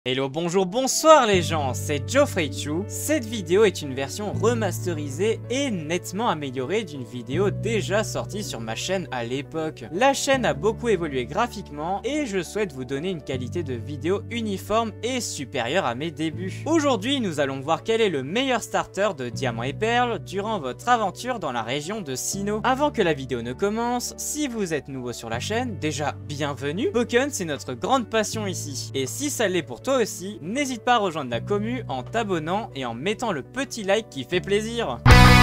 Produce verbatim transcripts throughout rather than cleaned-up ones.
Hello, bonjour, bonsoir les gens, c'est Geoffrey-Chu. Cette vidéo est une version remasterisée et nettement améliorée d'une vidéo déjà sortie sur ma chaîne à l'époque. La chaîne a beaucoup évolué graphiquement et je souhaite vous donner une qualité de vidéo uniforme et supérieure à mes débuts. Aujourd'hui, nous allons voir quel est le meilleur starter de Diamant et Perle durant votre aventure dans la région de Sinnoh. Avant que la vidéo ne commence, si vous êtes nouveau sur la chaîne, déjà bienvenue. Pokémon, c'est notre grande passion ici. Et si ça l'est pour toi aussi, n'hésite pas à rejoindre la commu en t'abonnant et en mettant le petit like qui fait plaisir.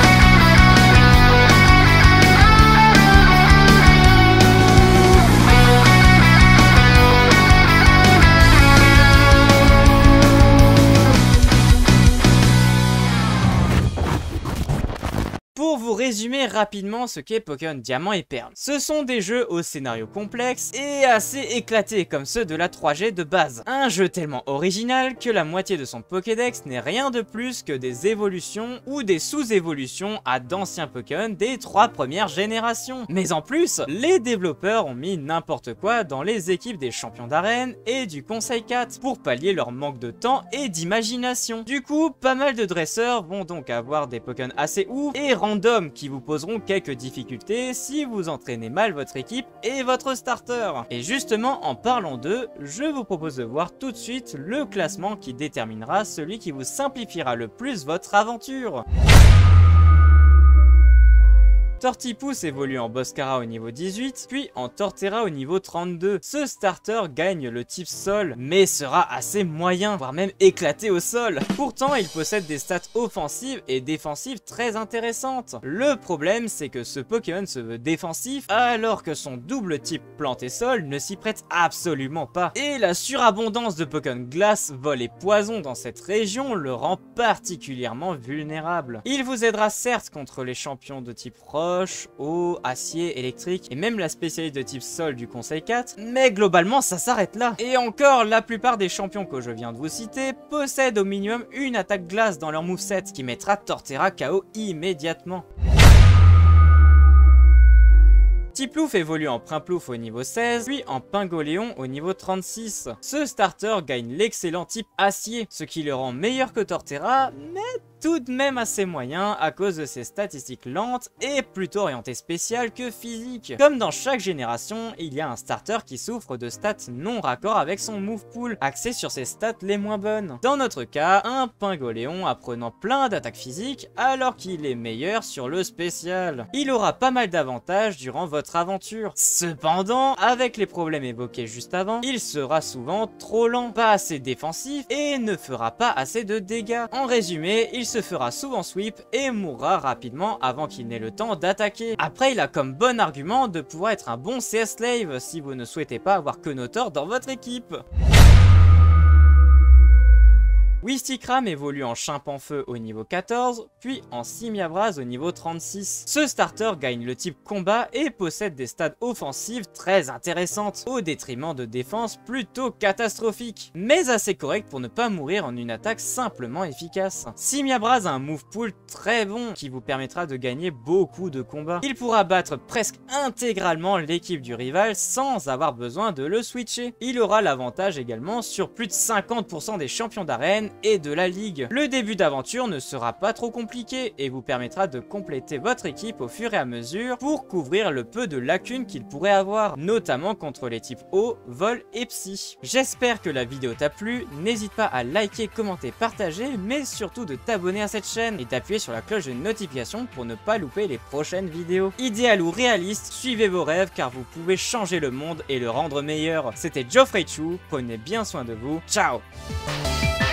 Pour vous résumer rapidement ce qu'est Pokémon Diamant et Perle. Ce sont des jeux au scénario complexe et assez éclatés comme ceux de la trois G de base. Un jeu tellement original que la moitié de son Pokédex n'est rien de plus que des évolutions ou des sous-évolutions à d'anciens Pokémon des trois premières générations. Mais en plus, les développeurs ont mis n'importe quoi dans les équipes des champions d'arène et du Conseil quatre pour pallier leur manque de temps et d'imagination. Du coup, pas mal de dresseurs vont donc avoir des Pokémon assez ouf et random qui vous poseront quelques difficultés si vous entraînez mal votre équipe et votre starter. Et justement, en parlant d'eux, je vous propose de voir tout de suite le classement qui déterminera celui qui vous simplifiera le plus votre aventure. Tortipousse évolue en Boscara au niveau dix-huit, puis en Torterra au niveau trente-deux. Ce starter gagne le type sol, mais sera assez moyen, voire même éclaté au sol. Pourtant, il possède des stats offensives et défensives très intéressantes. Le problème, c'est que ce Pokémon se veut défensif, alors que son double type plante et sol ne s'y prête absolument pas. Et la surabondance de Pokémon glace, vol et poison dans cette région le rend particulièrement vulnérable. Il vous aidera certes contre les champions de type roche, eau, acier, électrique et même la spécialité de type sol du Conseil quatre, mais globalement ça s'arrête là. Et encore, la plupart des champions que je viens de vous citer possèdent au minimum une attaque glace dans leur moveset qui mettra Torterra K O immédiatement. Tiplouf évolue en Primplouf au niveau seize, puis en Pingoléon au niveau trente-six. Ce starter gagne l'excellent type acier, ce qui le rend meilleur que Torterra, mais tout de même assez moyen à cause de ses statistiques lentes et plutôt orientées spéciales que physiques. Comme dans chaque génération, il y a un starter qui souffre de stats non raccord avec son move pool, axé sur ses stats les moins bonnes. Dans notre cas, un Pingoléon apprenant plein d'attaques physiques alors qu'il est meilleur sur le spécial. Il aura pas mal d'avantages durant votre aventure. Cependant, avec les problèmes évoqués juste avant, il sera souvent trop lent, pas assez défensif et ne fera pas assez de dégâts. En résumé, il se fera souvent sweep et mourra rapidement avant qu'il n'ait le temps d'attaquer. Après, il a comme bon argument de pouvoir être un bon C S slave si vous ne souhaitez pas avoir que Notor dans votre équipe. Wistikram évolue en Chimpanfeu au niveau quatorze, puis en Simiabras au niveau trente-six. Ce starter gagne le type combat et possède des stats offensives très intéressantes, au détriment de défense plutôt catastrophiques, mais assez correct pour ne pas mourir en une attaque simplement efficace. Simiabras a un move pool très bon qui vous permettra de gagner beaucoup de combats. Il pourra battre presque intégralement l'équipe du rival sans avoir besoin de le switcher. Il aura l'avantage également sur plus de cinquante pour cent des champions d'arène et de la ligue. Le début d'aventure ne sera pas trop compliqué et vous permettra de compléter votre équipe au fur et à mesure pour couvrir le peu de lacunes qu'il pourrait avoir, notamment contre les types eau, vol et psy. J'espère que la vidéo t'a plu, n'hésite pas à liker, commenter, partager, mais surtout de t'abonner à cette chaîne et d'appuyer sur la cloche de notification pour ne pas louper les prochaines vidéos. Idéal ou réaliste, suivez vos rêves car vous pouvez changer le monde et le rendre meilleur. C'était Geoffrey-Chu, prenez bien soin de vous, ciao.